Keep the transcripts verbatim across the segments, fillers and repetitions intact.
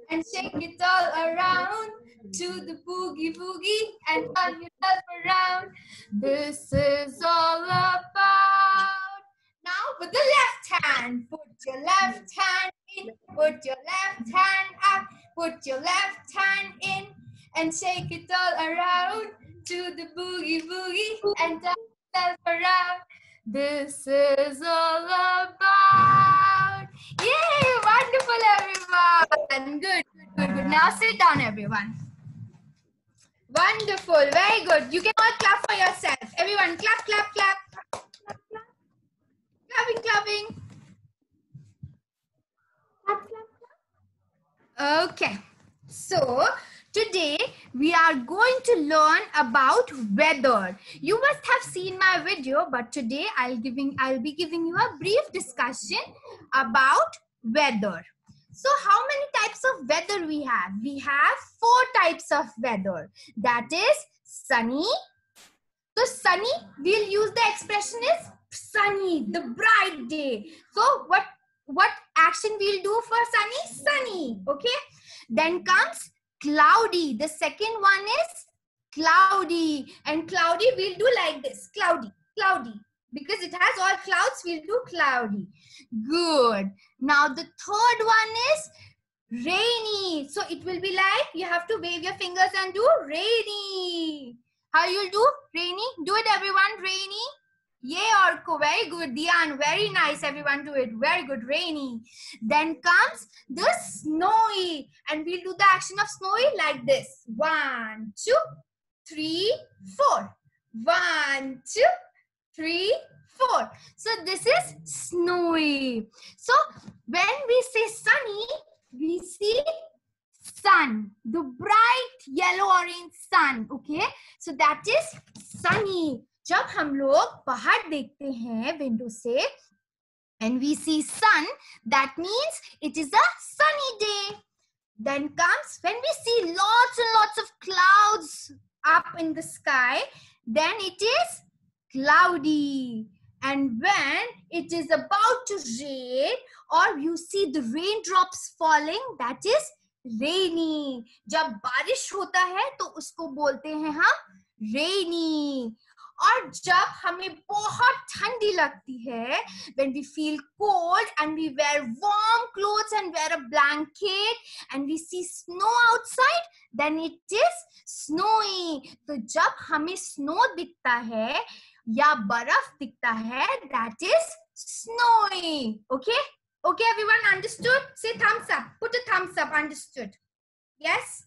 and shake it all around to the boogie boogie and turn yourself around. This is all about. Now with the left hand, put your left hand in, put your left hand up, put your left hand in and shake it all around to the boogie boogie and turn yourself around. This is all about. Yay! Wonderful, everyone. Good, good, good, good. Now sit down, everyone. Wonderful. Very good. You can all clap for yourself. Everyone, clap, clap, clap. Clap, clap. Clapping, clapping. Clap, clap, clap. Okay. So, today we are going to learn about weather. You must have seen my video, but today I'll giving I'll be giving you a brief discussion about weather. So how many types of weather we have? We have four types of weather. That is sunny. So sunny, we'll use the expression is sunny, the bright day. So what what action we'll do for sunny? Sunny. Okay. Then comes cloudy. The second one is cloudy. And cloudy we'll do like this. Cloudy. Cloudy. Because it has all clouds, we'll do cloudy. Good. Now the third one is rainy. So it will be like you have to wave your fingers and do rainy. How you'll do rainy? Do it everyone. Rainy. Yay, Orko. Very good. Dian. Very nice. Everyone do it. Very good. Rainy. Then comes the snowy. And we'll do the action of snowy like this. One, two, three, four. One, two, three, four. So this is snowy. So when we say sunny, we see sun, the bright yellow orange sun. Okay, so that is sunny. जब हम लोग बाहर देखते हैं window से and we see sun, that means it is a sunny day. Then comes when we see lots and lots of clouds up in the sky, then it is cloudy. And when it is about to rain or you see the raindrops falling, that is rainy. जब बारिश होता है तो उसको बोलते हैं हम rainy. और जब हमें बहुत ठंडी लगती है, when we feel cold and we wear warm clothes and wear a blanket and we see snow outside, then it is snowy. तो जब हमें snow दिखता है या बर्फ दिखता है, that is snowy. Okay? Okay, everyone understood? Say thumbs up. Put a thumbs up. Understood? Yes?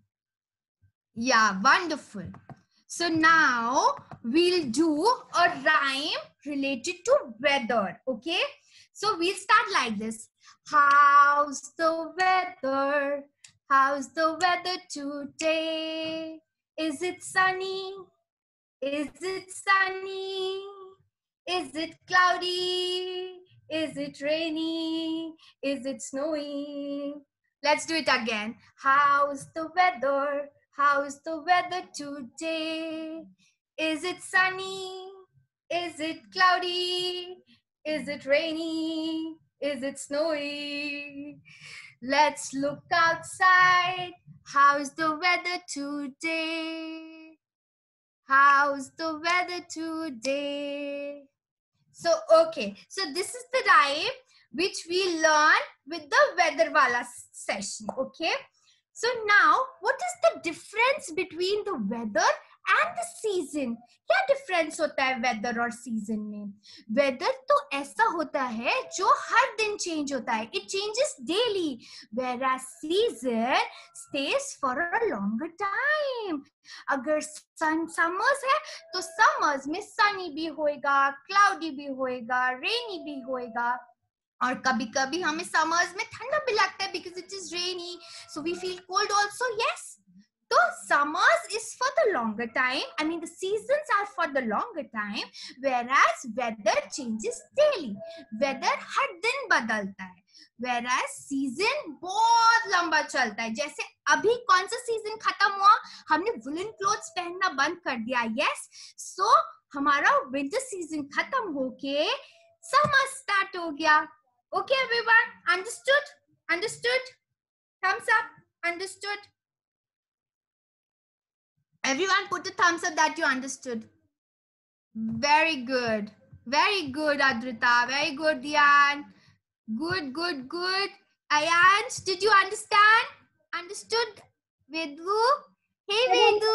Yeah, wonderful. So now we'll do a rhyme related to weather. Okay? So we'll start like this. How's the weather? How's the weather today? Is it sunny? Is it sunny? Is it cloudy? Is it rainy? Is it snowy? Let's do it again. How's the weather? How's the weather today? Is it sunny? Is it cloudy? Is it rainy? Is it snowy? Let's look outside. How's the weather today? How's the weather today? So, okay. So, this is the rhyme which we learn with the weather wala session. Okay. So, now, what is the difference between the weather and the season? क्या difference होता है weather और season में? Weather तो ऐसा होता है जो हर दिन change होता है. It changes daily. Whereas season stays for a longer time. अगर sun summers है तो summers में sunny भी होएगा, cloudy भी होएगा, rainy भी होएगा. और कभी कभी हमें summers में ठंडा भी लगता है because it is rainy. So we feel cold also. Yes. So summers is for the longer time. I mean the seasons are for the longer time. Whereas weather changes daily. Weather हर दिन बदलता है. Whereas season बहुत लंबा चलता है. जैसे अभी कौन सा season खत्म हुआ? हमने woolen clothes पहनना बंद कर दिया. Yes. So हमारा winter season खत्म होके summer start हो गया. Okay, everyone? Understood? Understood? Thumbs up. understood? Everyone put a thumbs up that you understood. Very good. Very good, Adrita. Very good, Dian. Good, good, good. Ayansh, did you understand? Understood? Vedu? Hey, Vedu.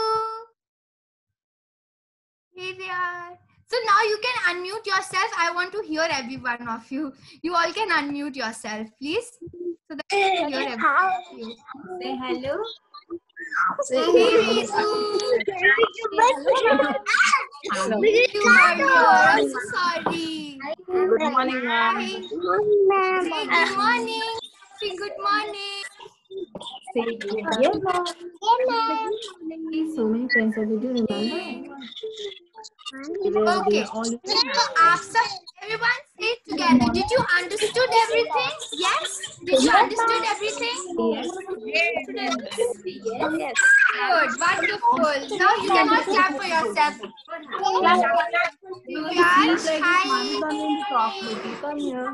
Hey there. So now you can unmute yourself. I want to hear every one of you. You all can unmute yourself, please. So that I can hear every one of you. Say hello. Say hey, Vedu. You are here. I'm so sorry. Good morning, ma'am. Hi. Good morning, ma'am. Say good morning. Say good morning. Say good morning. So many friends are did you remember? Okay. So after everyone say it together. Did you understood everything? Yes? Did you understood everything? Yes. Yes. Good. Wonderful. Now you can all clap for yourself. Divyansh, hi. Come here.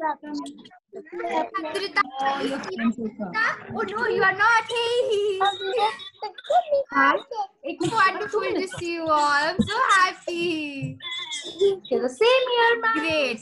Adrita, oh no, you are not. Hey. It's wonderful to see you all. I'm so happy. The same here, ma'am. Great.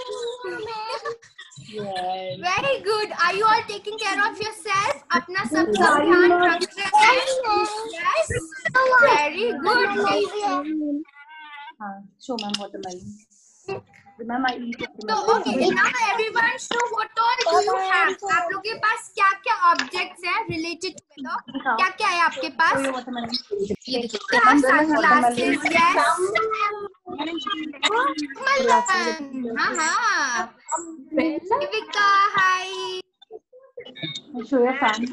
Yes. Very good. Are you all taking care of yourself? Apna sab sab dhyan rakh rahe hain? Yes. Very good. Show ma'am watermelon. Ma'am, I eat So okay, now everyone show what all do you have? आप लोग के पास क्या क्या objects हैं related to weather? क्या क्या है आपके पास? You have sunglasses, yes. हाँ हाँ. Devika, hi. Show your fan.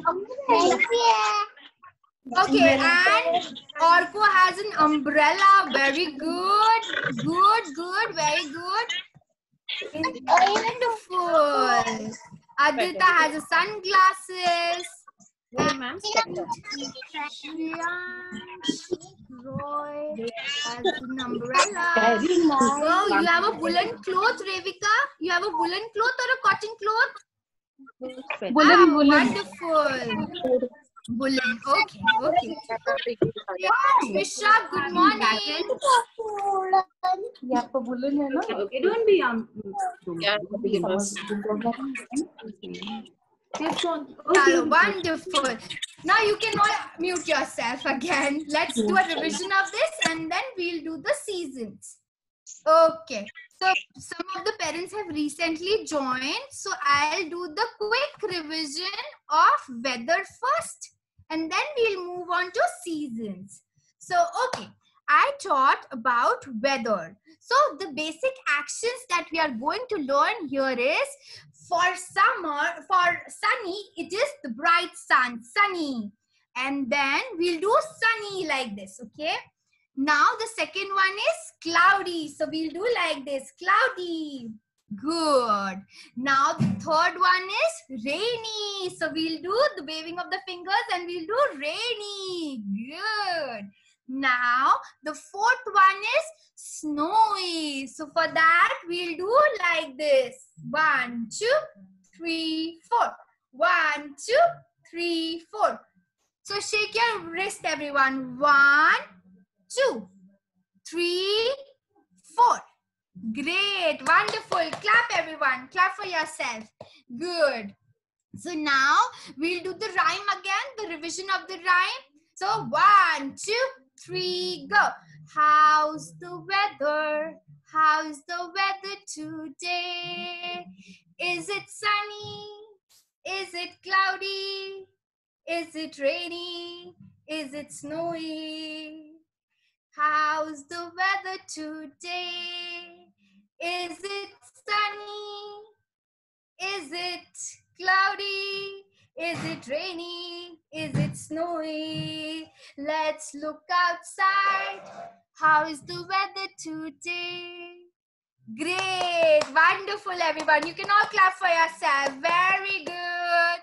Okay, and Orko has an umbrella. Very good, good, good, very good. Wonderful. Adita has a sunglasses. And Roy has an umbrella. Oh, you have a woolen cloth, Revika? You have a woolen cloth or a cotton cloth? Woolen, Ah, woolen. wonderful. Woolen. Okay, okay. Trisha, good morning. ये आपका woollen है ना? Okay, don't be um. Okay. Wonderful. Now you can all mute yourself again. Let's do a revision of this and then we'll do the seasons. Okay. So some of the parents have recently joined. So I'll do the quick revision of weather first and then we'll move on to seasons. So, okay. I taught about weather. So the basic actions that we are going to learn here is for summer, for sunny, it is the bright sun, sunny. And then we'll do sunny like this, okay? Now the second one is cloudy. So we'll do like this, cloudy. Good. Now the third one is rainy. So we'll do the waving of the fingers and we'll do rainy. Good. Now the fourth one is snowy. So for that we'll do like this. One, two, three, four. One, two, three, four. So shake your wrist, everyone. One, two, three, four. Great. Wonderful. Clap, everyone. Clap for yourself. Good. So now we'll do the rhyme again. The revision of the rhyme. So one, two, three, go. How's the weather? How's the weather today? Is it sunny? Is it cloudy? Is it rainy? Is it snowy? How's the weather today? Is it sunny? Is it cloudy? Is it rainy? Is it snowy? Let's look outside. How is the weather today? Great. Wonderful, everyone. You can all clap for yourself. Very good.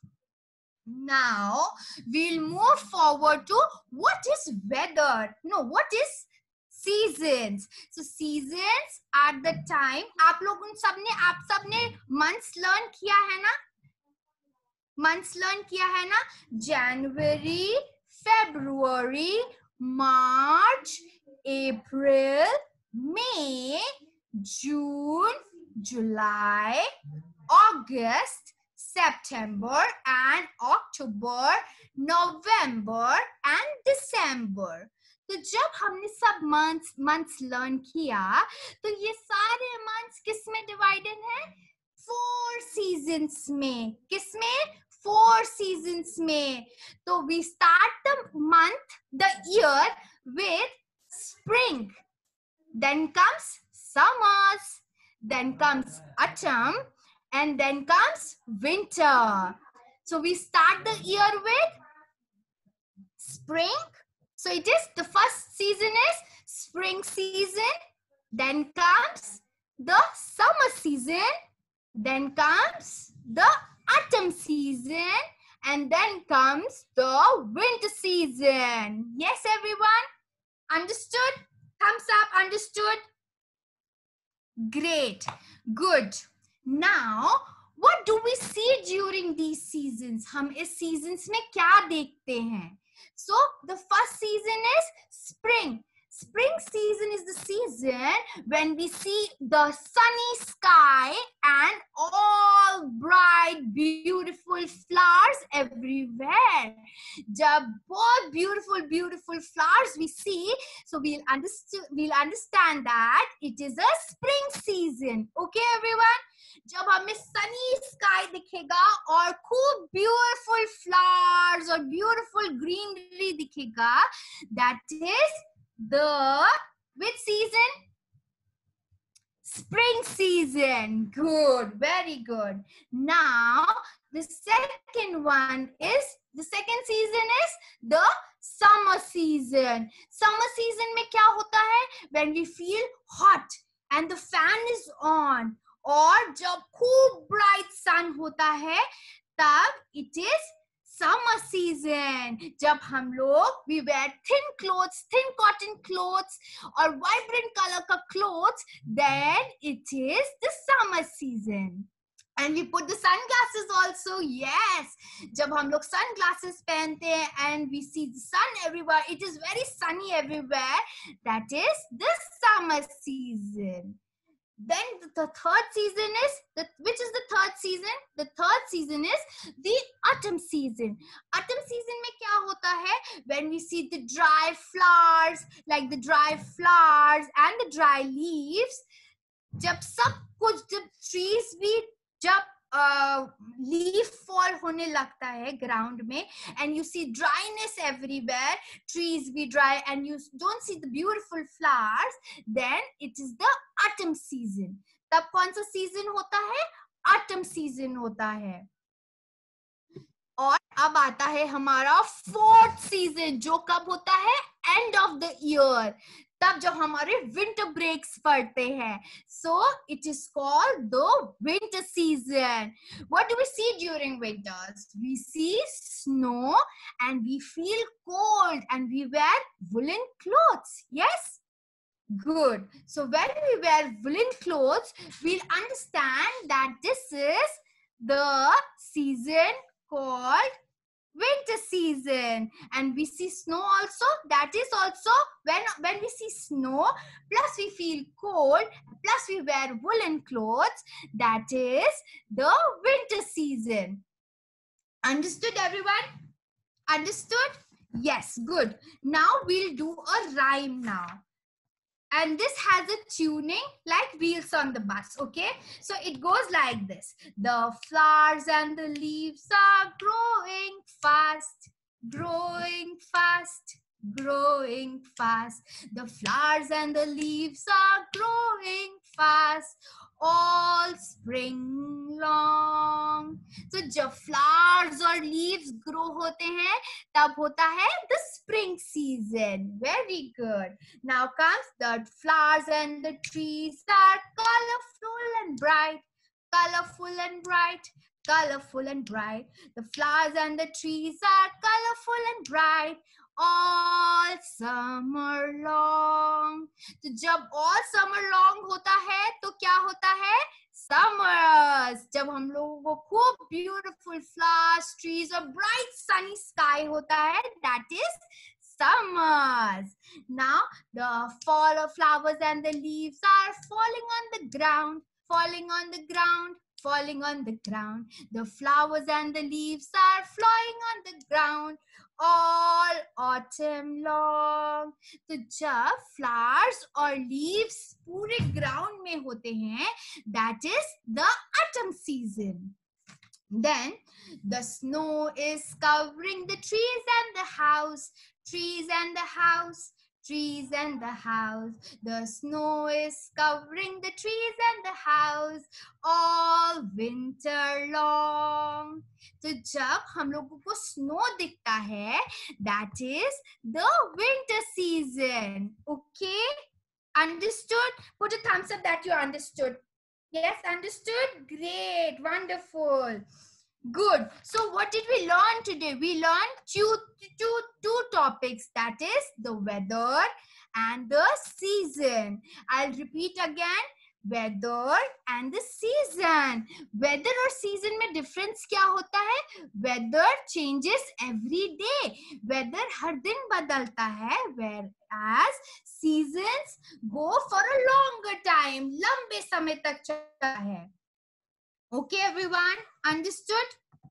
Now, we'll move forward to what is weather? No, what is seasons? So, seasons are the time. आप लोग उन सबने आप सबने months learn किया है ना? Months learn किया है ना, January, February, March, April, May, June, July, August, September and October, November and December. तो जब हमने सब मंथ्स मंथ्स लर्न किया तो ये सारे मंथ्स किस में डिवाइडेड है? फोर सीजन्स में. किस में? फोर सीजन्स में. तो we start the month the year with spring, then comes summers, then comes autumn, and then comes winter. So we start the year with spring. So it is the first season is spring season, then comes the summer season, then comes the autumn season, and then comes the winter season. Yes, everyone? Understood? Thumbs up, understood? Great, good. Now, what do we see during these seasons? हम इस seasons में क्या देखते हैं? So, the first season is spring. Spring season is the season when we see the sunny sky and all bright, beautiful flowers everywhere. जब बहुत beautiful, beautiful flowers we see, so we'll understand, we'll understand that it is a spring season. Okay, everyone? जब हमें sunny sky दिखेगा और खूब beautiful flowers और beautiful greenery दिखेगा, that is the which season? Spring season. Good, very good. Now the second one is the second season is the summer season. Summer season में क्या होता है? When we feel hot and the fan is on, और जब खूब bright sun होता है तब it is summer season. जब हम लोग we wear thin clothes, thin cotton clothes और vibrant color का clothes, then it is the summer season. And we put the sunglasses also. Yes, जब हम लोग sunglasses पहनते हैं and we see the sun everywhere, it is very sunny everywhere, that is the summer season. Then the third season is the which is the third season? The third season is the autumn season. Autumn season में क्या होता है? When we see the dry flowers, like the dry flowers and the dry leaves. जब सब कुछ जब trees भी जब uh, leaf fall होने लगता है ground में, and you see dryness everywhere, trees be dry and you don't see the beautiful flowers, then it is the autumn season. तब कौन सा season होता है? Autumn season होता है. और अब आता है हमारा fourth season, जो कब होता है? End of the year. तब जब हमारे winter breaks पड़ते हैं. So it is called the winter season. What do we see during winters? We see snow and we feel cold and we wear woolen clothes. Yes? Good. So when we wear woolen clothes, we'll understand that this is the season called winter season. And we see snow also. That is also when when we see snow, plus we feel cold, plus we wear woolen clothes, that is the winter season. Understood, everyone? Understood? Yes, good. Now we'll do a rhyme now. And this has a tuning like wheels on the bus, okay? So it goes like this. The flowers and the leaves are growing fast, growing fast, growing fast. The flowers and the leaves are growing fast all spring long. So जब flowers और leaves grow होते हैं तब होता है the spring season. Very good. Now comes the flowers and the trees are colorful and bright, colorful and bright, colorful and bright. The flowers and the trees are colorful and bright all summer long. तो जब all summer long होता है तो क्या होता है? Summers, जब हम लोगों को खूब beautiful flowers, trees और bright sunny sky होता है, that is summers. Now the fall of flowers and the leaves are falling on the ground, falling on the ground, falling on the ground. The flowers and the leaves are flying on the ground all autumn long. तो जब flowers और leaves पूरे ground में होते हैं, that is the autumn season. Then the snow is covering the trees and the house, trees and the house, trees and the house. The snow is covering the trees and the house all winter long. तो जब हम लोगों को snow दिखता है, that is the winter season. Okay? Understood? Put a thumbs up that you understood. Yes, understood? Great, wonderful. Good. So what did we learn today? We learned two, two, two topics, that is the weather and the season. I'll repeat again. Weather and the season. Weather और season में difference क्या होता है? Weather changes every day. Weather हर दिन बदलता है, whereas seasons go for a longer time. लंबे समय तक चलता है. Okay, everyone, understood?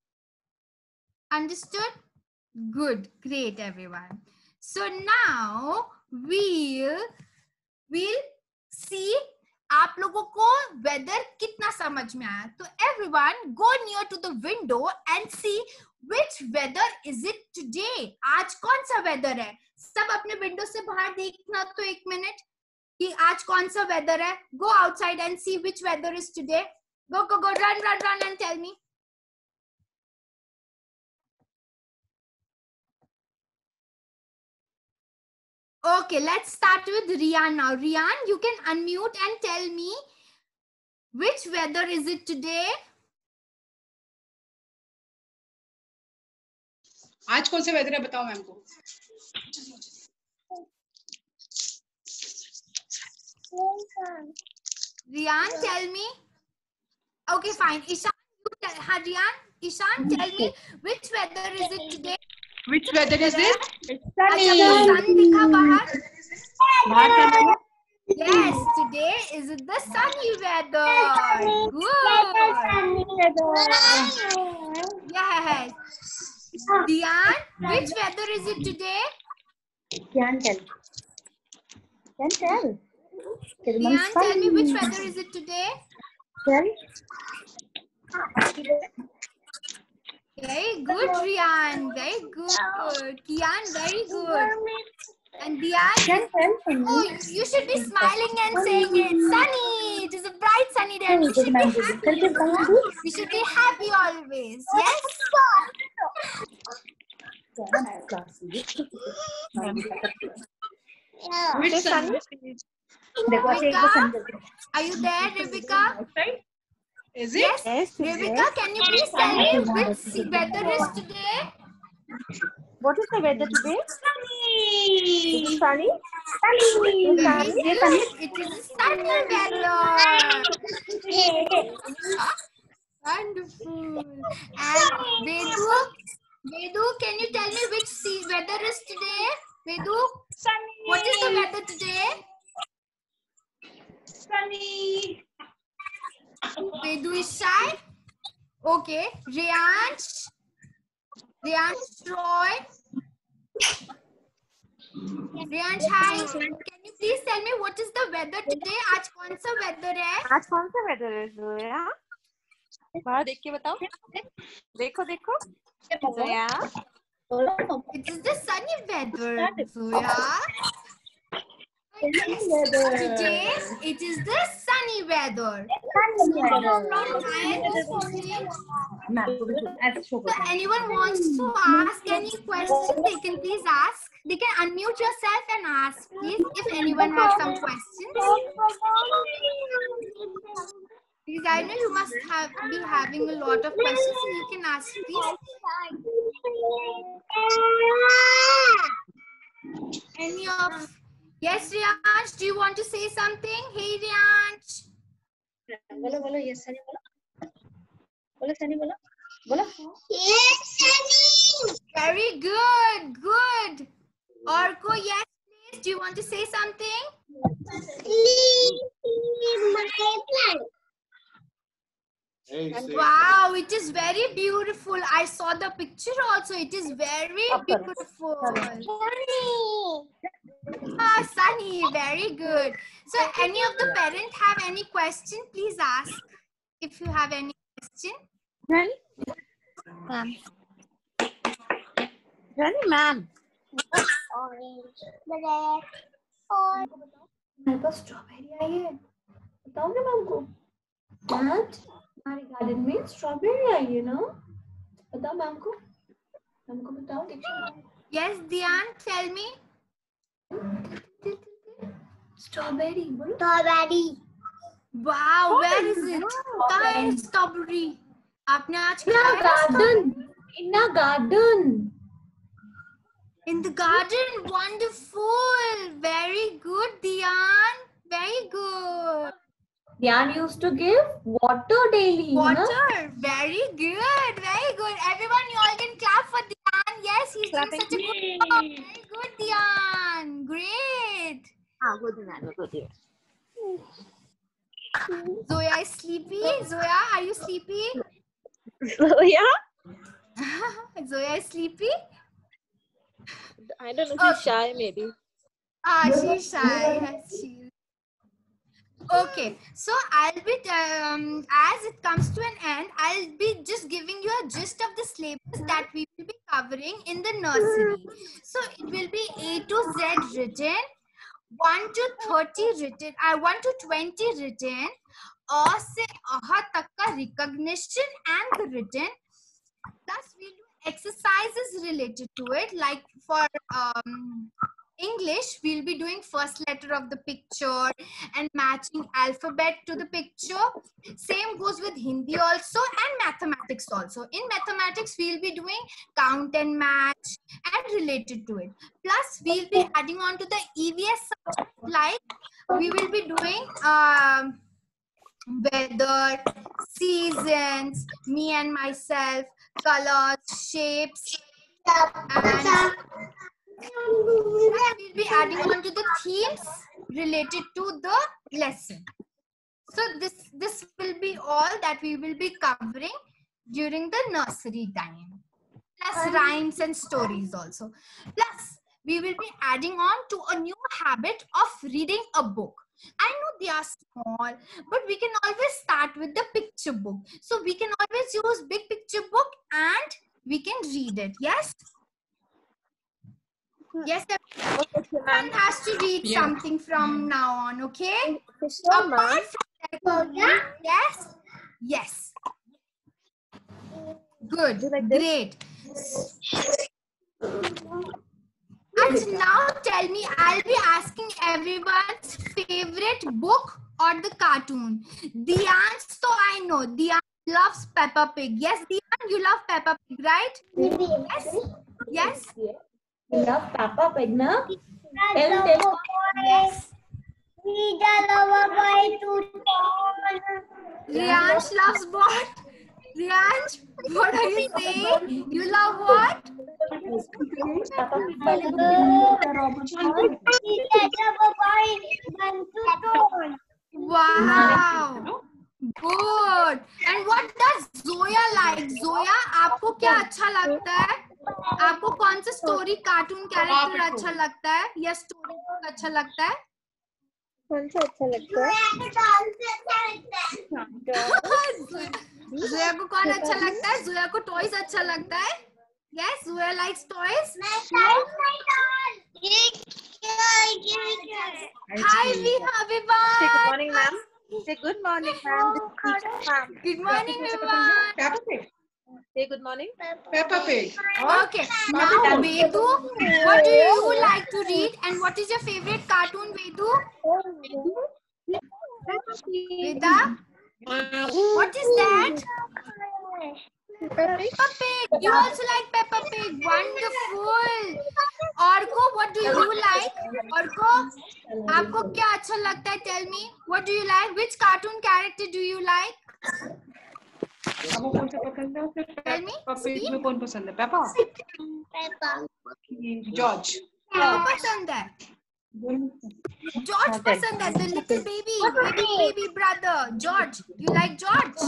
Understood? Good, great, everyone. So now we'll we'll see आप लोगों को weather कितना समझ में आया. तो everyone go near to the window and see which weather is it today. आज कौन सा weather है? सब अपने window से बाहर देखना तो एक मिनट कि आज कौन सा weather है. Go outside and see which weather is today. Go, go, go, run, run, run and tell me. Okay, let's start with Rian now. Rian, you can unmute and tell me which weather is it today? आज कौन सा weather है बताओ ma'am को. Rian, tell me. Okay, fine. Ishan, you tell, Rian, Ishan, tell me which weather is it today? Which weather is it? Sunny. Sun दिखा बाहर? Yes, today is the sunny weather. Good. Yes. Dian, which weather is it today? Can't tell. Can't tell. Dian, tell me which weather is it today? Tell. Very good, Rian. Very good. Kian, very good. And Dian, oh, you should be smiling and saying it's sunny. It is a bright sunny day. You should be happy. You should be happy always. Yes? Which sun? Rebecca, are you there, Rebecca? Is it? Yes. Yes, Rebecca, yes. can you please tell me which weather is today? What is the weather today? Sunny. Is it sunny? Sunny. Very Sunny. good. It is sunny weather. Wonderful. And Vedu, Vedu, can you tell me which sea weather is today? Vedu, Sunny. what is the weather today? Sunny. Vedu is shy. Okay. Riyansh. Riyansh Roy. Riyansh, hi. Can you please tell me what is the weather today? आज कौन सा weather है? आज कौन सा weather है जोया? बाहर देख के बताओ. देखो देखो. Zoya. It is the sunny weather, Zoya. Yes, today it is the sunny weather. So anyone wants to ask any question, they can please ask. They can unmute yourself and ask, please, if anyone has some questions. Because I know you must have be having a lot of questions, so you can ask, please. Any of Yes, Riyansh, do you want to say something? Hey, Riyansh. बोलो बोलो yes Sunny बोलो बोलो सनी बोलो बोलो Very good, good. Orko, yes, please. Do you want to say something? Wow, it is very beautiful. I saw the picture also. It is very beautiful. Ah, Sunny, very good. So, any of the parents have any question? Please ask if you have any question. Rani? Ma'am. Rani, ma'am. मेरे पास strawberry आई है बताओगे ma'am को आज हमारे garden में strawberry आई है ना बताओ मैम को मैम को बताओ देखिए यस ध्यान टेल मी स्ट्रॉबेरी बोलो strawberry wow where is it कहां है स्ट्रॉबेरी आपने आज खाया garden in the garden In the garden, wonderful. Very good, Dian. Very good. Dian used to give water daily. Water. Na? Very good. Very good. Everyone, you all can clap for Dian. Yes, he's doing such a good job. Very good, Dian. Great. Ah, good man. Good. Zoya is sleepy. Zoya, are you sleepy? Zoya? Zoya is sleepy. I don't know. She's okay. Shy, maybe. Ah, she's shy. Yes, she. Okay, so I'll be um, as it comes to an end, I'll be just giving you a gist of the syllabus that we will be covering in the nursery. So it will be A to Z written, one to thirty written, I uh, one to twenty written, A se Aha tak ka recognition and the written. Plus we'll do exercises related to it, like for um, English, we'll be doing first letter of the picture and matching alphabet to the picture. Same goes with Hindi also and mathematics also. In mathematics, we'll be doing count and match and related to it. Plus, we'll be adding on to the E V S subject, like we will be doing um, weather, seasons, me and myself, colors, shapes, and we'll be adding on to the themes related to the lesson. So this this will be all that we will be covering during the nursery time. Plus rhymes and stories also. Plus we will be adding on to a new habit of reading a book. I know they are small, but we can always start with the picture book. So we can always use big picture book and we can read it. Yes? Yes, everyone has to read yeah. something from now on, okay? Apart from that, yes? Yes. Good, great. And now tell me, I'll be asking everyone's favorite book or the cartoon. Dian's, so I know. Dian loves Peppa Pig. Yes, Dian, you love Peppa Pig, right? Yes? Yes? You love Peppa Pig, na? Tell, tell. Yes. Riyansh loves what? Riyansh, what are you saying? You love what? Wow. Good. And what does Zoya like? Zoya, आपको क्या अच्छा लगता है? आपको कौन सा story cartoon character अच्छा लगता है या स्टोरी बुक अच्छा लगता है? कौन सा अच्छा लगता है? जोया को कौन अच्छा लगता है? जोया को टॉयज अच्छा लगता है? Yes, Zoya likes toys. Hi, Viva. Say good morning, ma'am. Say good morning, ma'am. Good morning, Viva. Say good morning. Peppa Pig. Okay, now Vedu, what do you like to read and what is your favorite cartoon, Vedu? Veda? What is that? Peppa Pig. You also like Peppa Pig. Wonderful. Orko, what do you like? Orko? आपको क्या अच्छा लगता है? Tell me. What do you like? Which cartoon character do you like? आपको कौन सा पसंद है? Tell me. पपीज में कौन पसंद है? पेपा? जॉर्ज। किसको पसंद है? George पसंद है. The little baby, baby, baby brother. George. You like George?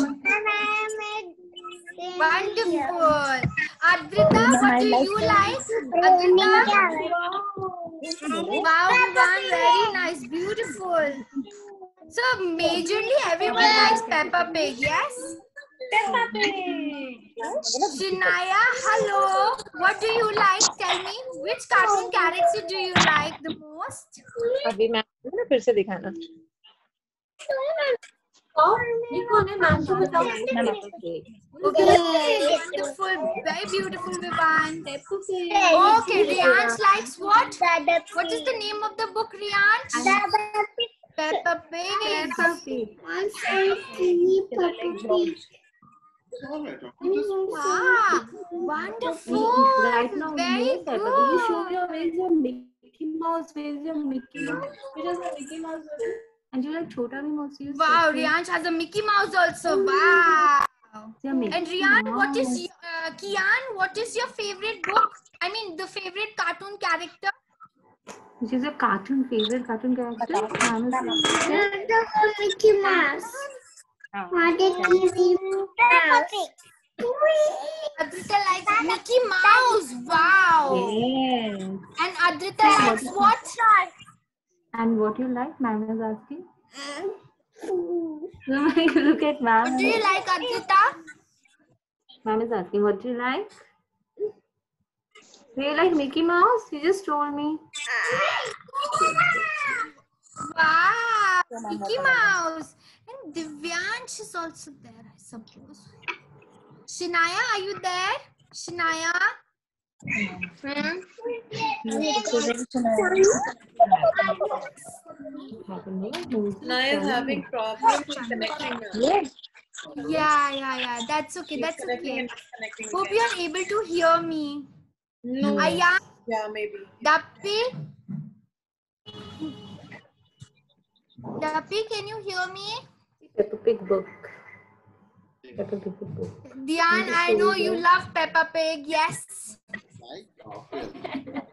Wonderful. Adrita, what do you like? Adrita? Wow, Vivan, very nice, beautiful. So majorly everyone likes Peppa Pig, yes? Peppa Pig. Shinaya, hello. What do you like? Tell me, which cartoon character do you like the most? अभी मैं ना फिर से दिखाना। ये कौन है? नाम तो बताओ। Okay, beautiful, very beautiful, Vivan. Okay, Riyansh likes what? What is the name of the book, Riyansh? Peppa Pig. Peppa Pig. Ah, wonderful. Right now, Very no Peppa Pig. You show good. your where's your Mickey Mouse? Where's your Mickey Mouse? Where does the Mickey Mouse go? And you like Chota Bheem also? You Wow, said, Riyansh has a Mickey Mouse also. Wow. yeah, Mickey And Riyan, what is Mouse. your- uh, Kian? What is your favorite book? I mean, the favorite cartoon character? Which is your cartoon favorite cartoon character? Name is Mickey Mouse. What is Mickey Mouse? Adrita likes Mickey Mouse. Wow. Yes. And Adrita likes what? And what you like? Ma'am is asking. Look at ma'am. What do you like, Adrita? Ma'am is asking, what do you like? Do you like Mickey Mouse? You just told me. Wow, Mickey Mouse. And Divyansh is also there, I suppose. Shinaya, are you there? Shinaya? Hmm? Naya is having problems connecting now. Yes. Yeah, yeah, yeah. That's okay. That's okay. Hope you are able to hear me. No. Ayan, Yeah, maybe. Dappi? Dappi, can you hear me? Peppa Pig book. Peppa Pig book. Dian, I know you love Peppa Pig. Yes.